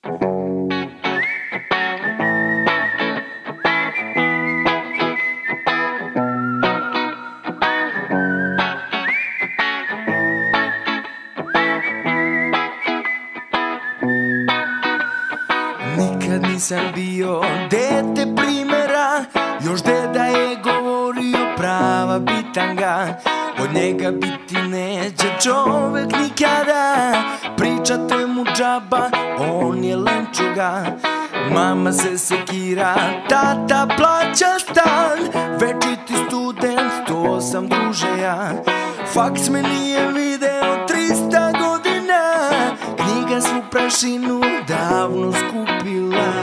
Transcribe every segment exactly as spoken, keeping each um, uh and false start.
Nikad nisam bio dete primera, još deda je govorio prava bitanga. Od njega biti neće čovek nikada, pričate mu džaba, on je lenčuga. Mama se sekira, tata plaća stan, večiti student, to sam druže ja. Faks me nije video trista godina, knjiga svu prašinu davno skupila.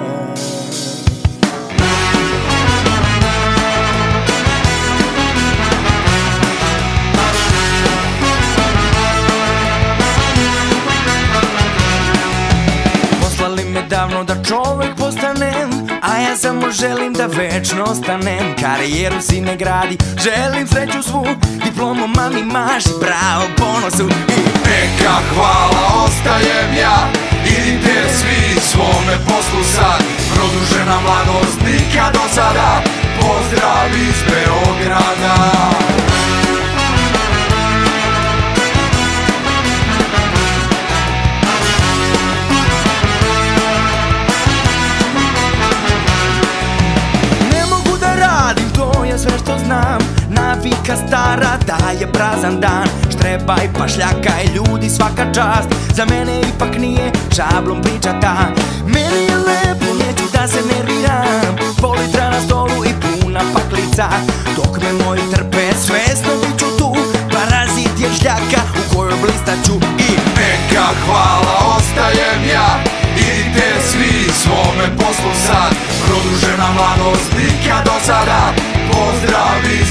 Poslali me davno da čovek postanem, a ja samo želim da večno ostanem. Karijeru si ne gradi, želim sreću svu, diplomu mami maši, bravo ponosu. I neka hvala ostajem ja, idite svi svome poslu sad. Produžena mladost nikad do sada, pozdrav iz Beograda. Sve što znam, navika stara daje prazan dan. Štrebaj, pašljakaj, ljudi svaka čast, za mene ipak nije šablom priča ta. Meni je lepo, neću da se nerviram, pol litra na stolu i puna paklica. Dok me moji trpe, svesno bit ću tu, parazit je šljaka u kojoj blistaću. I neka hvala ostajem ja, idite svi svome poslu sad. Produžena mladost nikad do sada, pozdrav